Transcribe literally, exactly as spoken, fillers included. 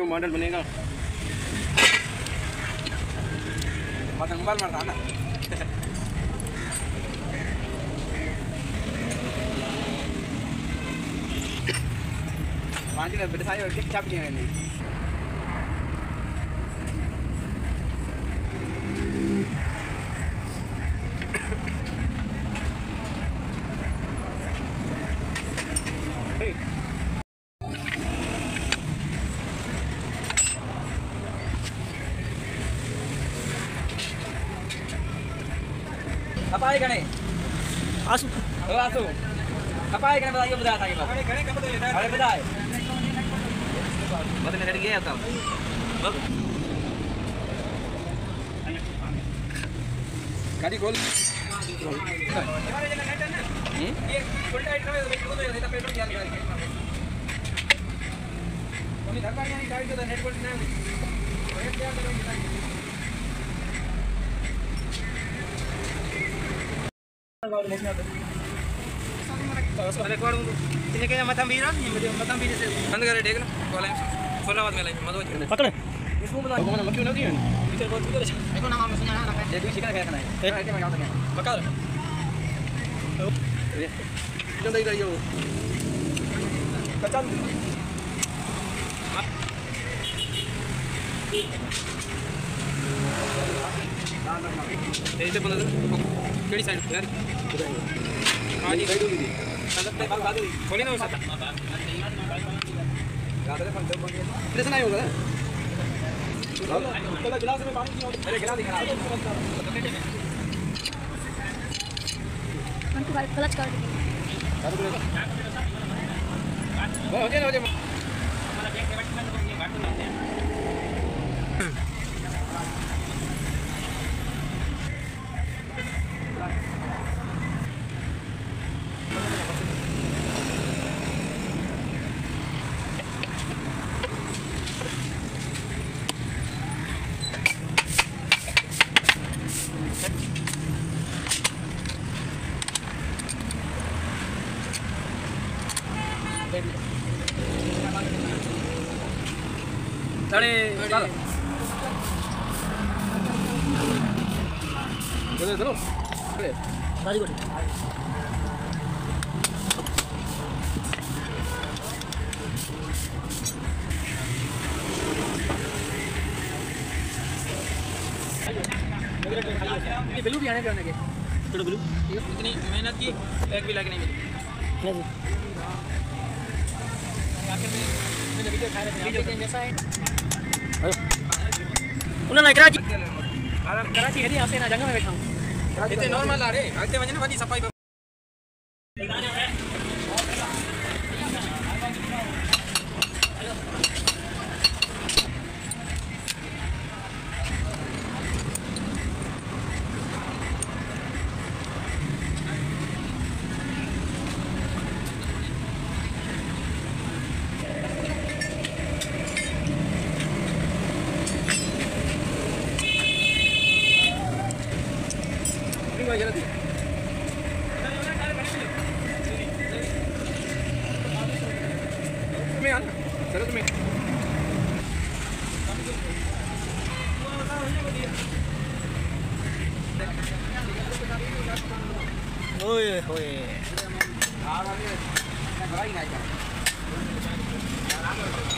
New model बनेगा। मतलब mobile मारता है ना। वहाँ के बेटे सारे क्या चाप नहीं है। apa ikan ni? Asu. Oh asu. Apa ikan बताइए बता था ये बात. घने कब तो लेता है? अरे बताए. बता मैं रेडी गया था. गाड़ी खोल. हमारे जगह नेट है ना? ये उल्टा इतना है तो ये तो पेट्रोल क्या निकाल के. कोई धक्का नहीं गाड़ी तो नेट बोल्ट नहीं. नेट क्या करोगे? रिकॉर्ड इन्हें क्या मतम भी रहा मतम भी से बंद करे देख लो कॉल सोलह बाद में लाइन मत पकड़ इसको बुला को ना क्यों ना दिया इधर बहुत कुछ देखो ना मामला सुना ना ये दूसरी का कहना है आईटी में काम करना पकड़ ये जल्दी करियो कचन इधर बोला केड़ी साइड यार हां जी गाइड होगी अंदर पे बात हुई खोली ना हो सकता रात में पंच बन गया प्रेस नहीं होगा चलो गिलास में पानी की मेरे गिलास दिखा उनको क्लच कर दो वो हो जाए हो जाए अरे चलो चलो चलो अरे वेरी गुड ये ब्लू भी आने के आने के थोड़ा ब्लू इतनी मेहनत की एक भी लाइक नहीं मिली नहीं आखिर में मैंने वीडियो खा रहे थे जैसा है उन्होंने कराची कराची है यहाँ से ना जंगल में बैठा हूँ इतने नॉर्मल आ रहे आते वजह ना वाली सफाई में आना चलो तुम्हें ओए होए आ रहा है